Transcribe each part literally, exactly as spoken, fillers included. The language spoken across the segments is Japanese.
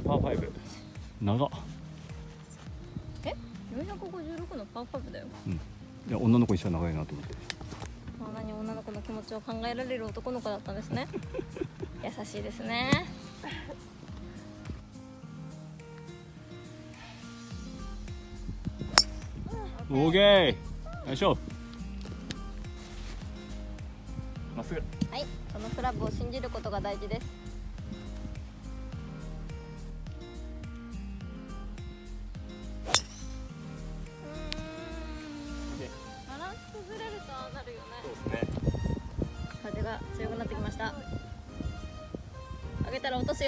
パーファイブ。長っ。 え、よんひゃくごじゅうろくのパーファイブだよ。 うん。いや、女の子にしては長いなと思って。 あ、何、女の子の気持ちを考えられる男の子だったんですね。優しいですね。 オーケー。よいしょ。まっすぐ。 はい、そのクラブを信じることが大事です。バランス崩れるとああなるよね。 そうですね。 風が強くなってきました。上げたら落とすよ。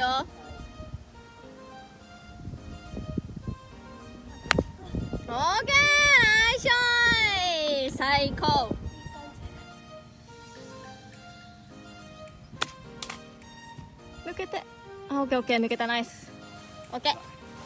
オーケー、ナイスショイ、最高。抜けて、あ、オッケーオッケー、抜けた、ナイス。オッケー。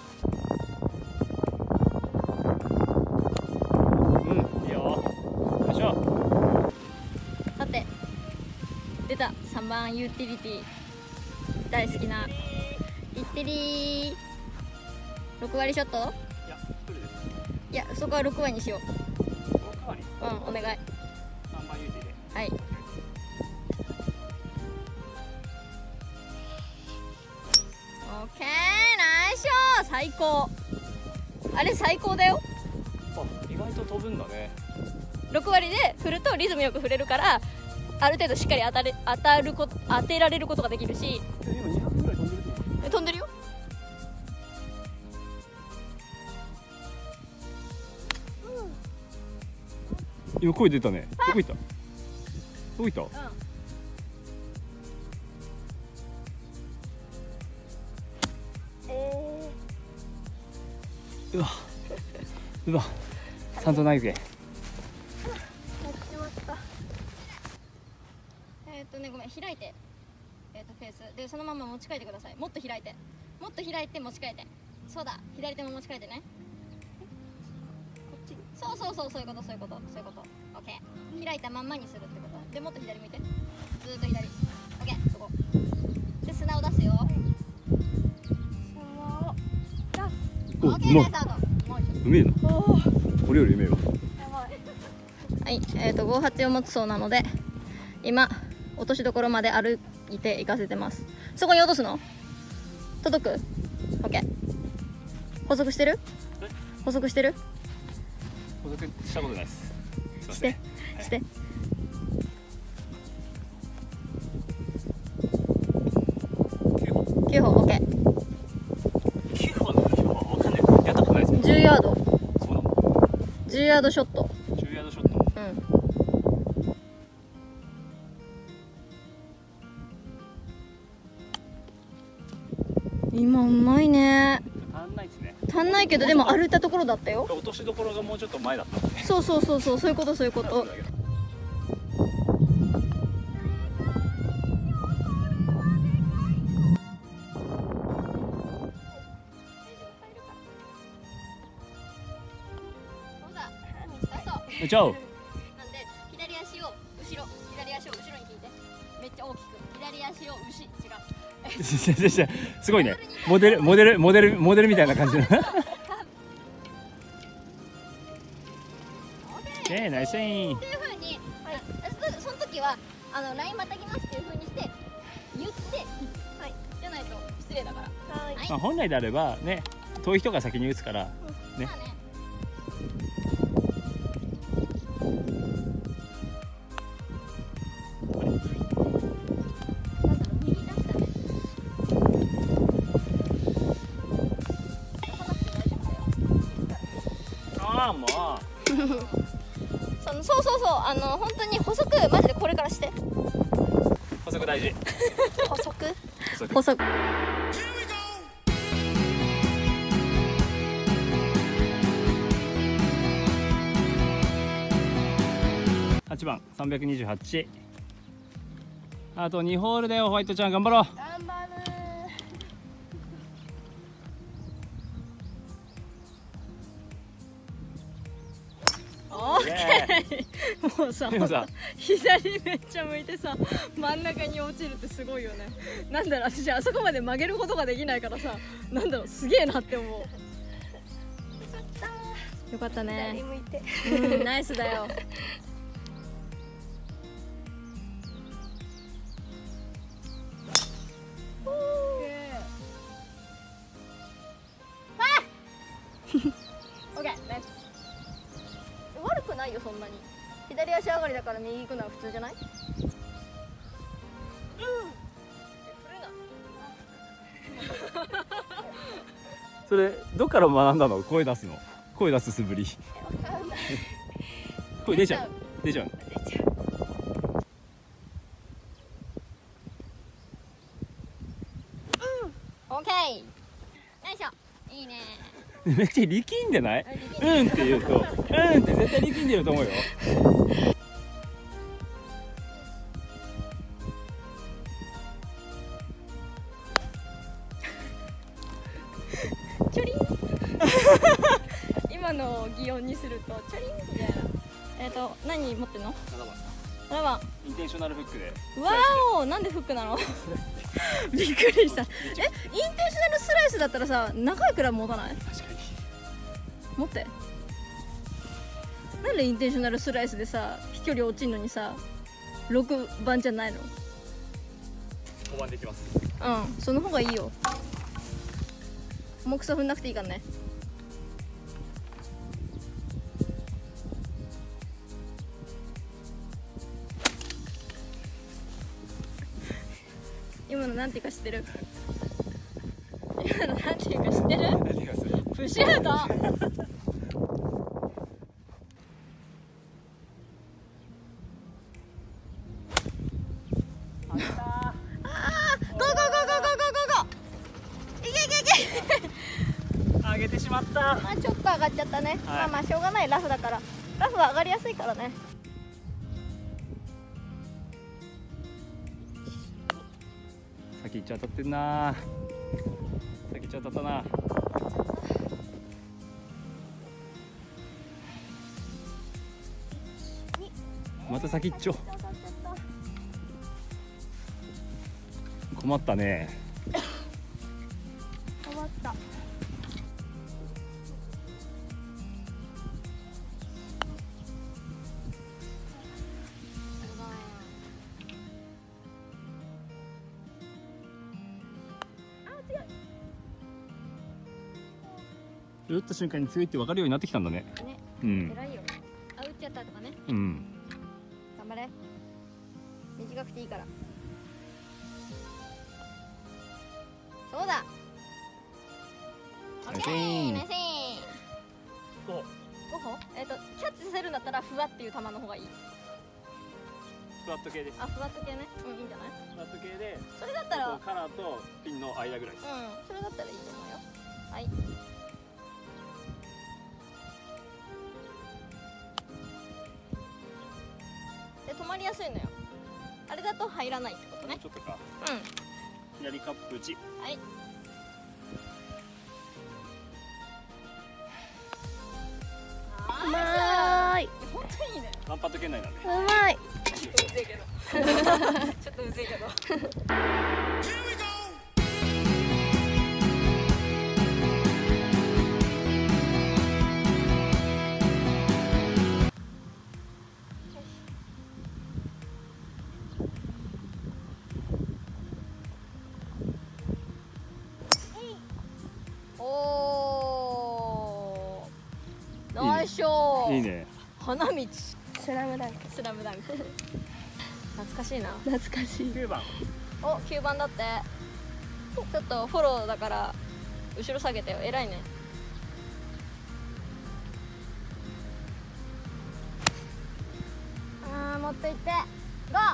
うん、いいよ。よいしょ。 さて、出たさんばんユーティリティ、大好きなイッテリー。ろく割ショット。 いや、フルです。 いや、そこはろく割にしよう。 ろく割。 うん、お願い。 さんばんユーティで。 はい。オッケー、ナイスショー、最高。あれ最高だよ。 あ、意外と飛ぶんだね。 ろく割で振るとリズムよく振れるから、ある程度しっかり当たれ当たるこ当てられることができるし。 今にひゃくぐらい飛んでるってこと？ え、飛んでるよ。 今声出たね。どこ行った？どこ行った？ うん。えうわ、うわ、ちゃんとないぜ。 ー、やっちまった。えー、っとね、ごめん、開いて、えー、っとフェースでそのまま持ち替えてください。もっと開いて、もっと開いて持ち替えて。そうだ、左手も持ち替えてね。そうそうそう、そういうこと、そういうこと、そういうこと。オッケー。開いたまんまにするってことで、もっと左向いて、ずーっと左。オッケー、そこで砂を出すよ。 お、うオッケー、 まい。 ナイスアウト。もう一うめえな。俺よりうめえわ。 はい、えーとごじゅうはちを持つそうなので、今落としどころまで歩いて行かせてます。そこに落とすの？届く？ OK。 補足してる？補足してる？ 補足したことないです。すいましせん。 てして。きゅうほん OK。 きゅうほんのきゅうほんわかんない。やったことないです。 じゅうヤード。 そうなの？ じゅうヤードショット。 じゅうヤードショット。 うん。今うまいね。 足んないですね。 足んないけど、でも歩いたところだったよ。 落としどころがもうちょっと前だったんで。 そうそうそうそう、そういうことそういうこと。 ちゃおう。 なんで左足を後ろ、左足を後ろに引いて、めっちゃ大きく左足を後、違うすごいね。モデルモデルモデルモデルみたいな感じの。えー、ナイスイン。 っていう風に、はい、そ, その時はあのラインまたぎますっていう風にして言って、はい、じゃないと失礼だから。はい。 まあ本来であればね、遠い人が先に打つからね。 うん、まあね。 ああ、もう。 そのそうそうそう、あの本当に補足マジでこれからして。 補足大事。 補足？ 補足。 補足。 はちばんさんびゃくにじゅうはち。あとにホールだよ、ホワイトちゃん、頑張ろう。 頑張る。オッケもうさでもさ左めっちゃ向いてさ真ん中に落ちるってすごいよね。なんだろう、私あそこまで曲げることができないからさ、なんだろう、すげえなって思う。よかったね。 左向いて。 うん、ナイスだよ。オッケー、ナイス。悪くないよ、そんなに。左足上がりだから右行くのは普通じゃない？うん。振るな。 それどっから学んだの？声出すの？声出す素振り。声出ちゃう。出ちゃう。 出ちゃう。 オッケー。よいしょ。いいね。 めっちゃ力んでない？うんって言うと、うんって絶対力んでると思うよ。 チョリン。今の擬音にするとチョリンみたいな。えっと何持ってんの？ ななばん。 ななばん。 インテンショナルフックで。 わお、なんでフックなの？びっくりした。え、インテンショナルスライスだったらさ、長いくらい持たない？ 確かに。 持って。なんでインテンショナルスライスでさ、飛距離落ちんのにさ、ろくばんじゃないの？ ごばんできます。 うん、その方がいいよ。重くそ踏んなくていいからね。今のなんていうか知ってる？今のなんていうか知ってる？ 何がする？ プシュート。 あったゴーゴーゴーゴーゴーゴーゴーゴー。いけいけいけ。 ー。上げてしまった。 まあちょっと上がっちゃったね。まあまあしょうがない、ラフだから。ラフは上がりやすいからね。 先行っちゃ当たってんな。先行っちゃ当たったな。また先行っちょ。困ったね。 終わった。 打った瞬間に強いって分かるようになってきたんだね。 ね、 うん。 偉いよ。あ、打っちゃったとかね。 うん。 頑張れ。短くていいから。そうだ。オッケー、ナイスイン。 ごほ。 ごほ？えっとキャッチさせるんだったらふわっていう球の方がいい。 フラット系です。 あ、ふわっと系ね。うん、いいんじゃない？ フラット系で、 それだったら、うん、 カラーとピンの間ぐらいです。 それだったらいいと思うよ。はい。で、止まりやすいのよ。あれだと入らないってことね。 ちょっとか。 うん。 左カップ内。 はい。うまい。本当にいいね。 ワンパット圏内なんで。 うまい。 ちょっとうぜえけど。ちょっとうぜえけど。 おー。ナイスショー。 いいね。 花道。 スラムダンク。 スラムダンク。懐かしいな。 懐かしい。 きゅうばん。 お、きゅうばんだって。ちょっとフォローだから後ろ下げてよ。偉いね。あー、持っていってゴー。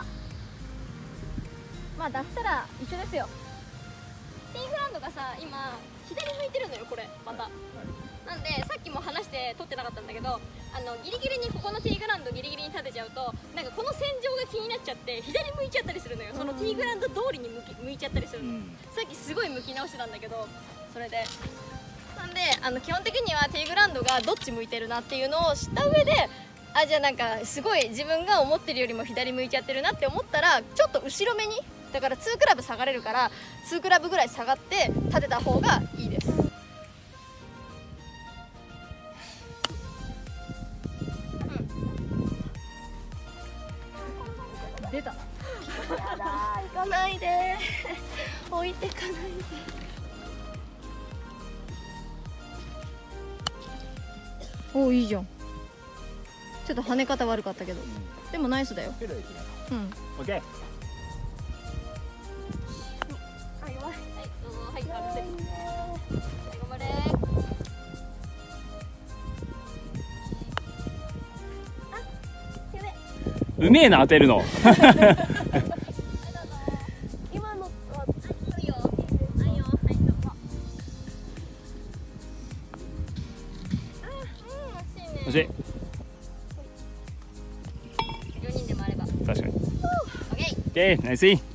まあ出したら一緒ですよ。ティーグラウンドがさ、今左向いてるのよ、これまた、はい。なんでさっきも話して撮ってなかったんだけど、あのギリギリにここのティーグラウンドギリギリに立てちゃうと、なんかこの線上が気になっちゃって左向いちゃったりするのよ。そのティーグラウンド通りに向き向いちゃったりするの、うん、さっきすごい向き直してたんだけど、それでなんであの基本的にはティーグラウンドがどっち向いてるなっていうのを知った上であ、じゃあなんかすごい自分が思ってるよりも左向いちゃってるなって思ったらちょっと後ろ目に、だからにクラブ下がれるからにクラブぐらい下がって立てた方がいいです。出た。やだー、行かないで置いてかないで。おお、いいじゃん。ちょっと跳ね方悪かったけど、でもナイスだよ。うん。 オッケー。 あ、弱い。はい、どうぞ。はい、頑張れ。頑張れ。あ、やべ。 うめえな当てるの。 今のは、いいよ。はいよ。はい、どうぞ。あ、うん、惜しいね。 惜しい。 よにんでもあれば。 確かに。 オッケー。 オッケー、ナイスイン。